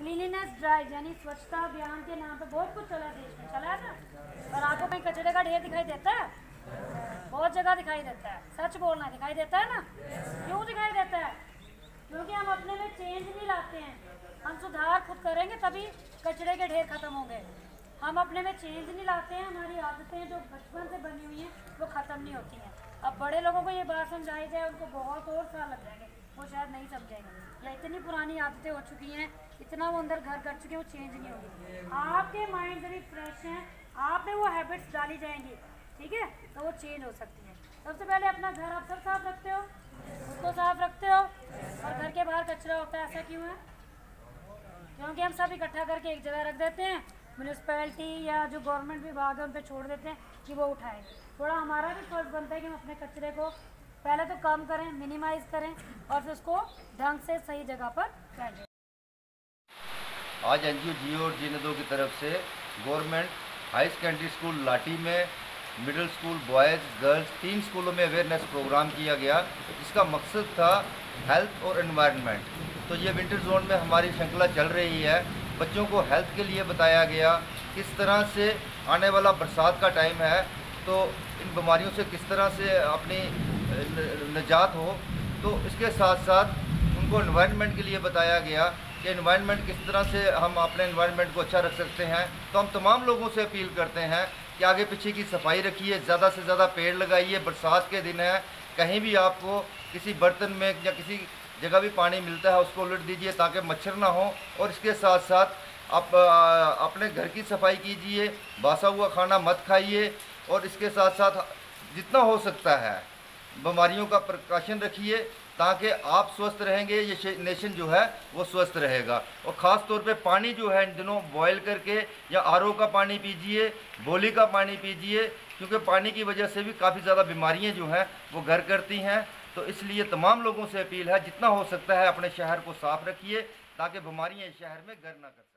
Cleanliness drive यानी स्वच्छता अभियान के नाम पे बहुत कुछ चला देश में, चला है ना। और आपको कहीं कचरे का ढेर दिखाई देता है? बहुत जगह दिखाई देता है। सच बोलना, दिखाई देता है ना? क्यों दिखाई देता है? क्योंकि हम अपने में चेंज नहीं लाते हैं। हम सुधार खुद करेंगे तभी कचरे के ढेर खत्म होंगे। हम अपने में चेंज नहीं लाते हैं, हमारी आदतें जो बचपन से बनी हुई हैं वो ख़त्म नहीं होती हैं। अब बड़े लोगों को ये बात समझाई जाए, उनको बहुत और साल लग जाएंगे, वो शायद नहीं समझेंगे। या इतनी पुरानी आदतें हो चुकी हैं, इतना वो अंदर घर कर चुके हैं, वो चेंज नहीं होगी। आपके माइंड जब फ्रेश हैं, आप में वो हैबिट्स डाली जाएंगी, ठीक है, तो वो चेंज हो सकती है। सबसे पहले अपना घर आप सब साफ रखते हो, उसको साफ रखते हो, और घर के बाहर कचरा होता है, ऐसा क्यों है? क्योंकि हम सब इकट्ठा करके एक जगह रख देते हैं, म्यूनिसिपैलिटी या जो गवर्नमेंट विभाग है उन पर छोड़ देते हैं कि वो उठाएं। थोड़ा हमारा भी फर्ज बनता है कि हम अपने कचरे को पहले तो कम करें, मिनिमाइज करें, और फिर उसको ढंग से सही जगह पर फेंकें। आज NGO जियो और जीने 2 की तरफ से गवर्नमेंट हाई सेकेंडरी स्कूल लाठी में मिडिल स्कूल बॉयज़ गर्ल्स 3 स्कूलों में अवेयरनेस प्रोग्राम किया गया, जिसका मकसद था हेल्थ और एनवायरनमेंट। तो ये विंटर जोन में हमारी श्रृंखला चल रही है। बच्चों को हेल्थ के लिए बताया गया, किस तरह से आने वाला बरसात का टाइम है तो इन बीमारियों से किस तरह से अपनी निजात हो। तो इसके साथ साथ उनको एनवायरनमेंट के लिए बताया गया कि एनवायरनमेंट किस तरह से हम अपने एनवायरनमेंट को अच्छा रख सकते हैं। तो हम तमाम लोगों से अपील करते हैं कि आगे पीछे की सफाई रखिए, ज़्यादा से ज़्यादा पेड़ लगाइए। बरसात के दिन है, कहीं भी आपको किसी बर्तन में या किसी जगह भी पानी मिलता है उसको उलट दीजिए ताकि मच्छर ना हो। और इसके साथ साथ आप अपने घर की सफाई कीजिए, बासा हुआ खाना मत खाइए, और इसके साथ साथ जितना हो सकता है बीमारियों का प्रिकॉशन रखिए ताकि आप स्वस्थ रहेंगे, ये नेशन जो है वो स्वस्थ रहेगा। और ख़ास तौर पे पानी जो है इन दिनों बॉयल करके या RO का पानी पीजिए, बोली का पानी पीजिए, क्योंकि पानी की वजह से भी काफ़ी ज़्यादा बीमारियां जो हैं वो घर करती हैं। तो इसलिए तमाम लोगों से अपील है, जितना हो सकता है अपने शहर को साफ़ रखिए ताकि बीमारियाँ इस शहर में घर ना कर सकें।